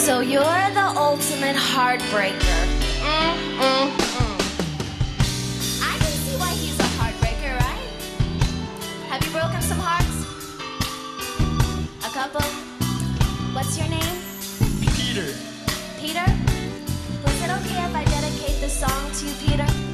So you're the ultimate heartbreaker. I can see why he's a heartbreaker, right? Have you broken some hearts? A couple? What's your name? Peter. Peter? Was it okay if I dedicate this song to you, Peter?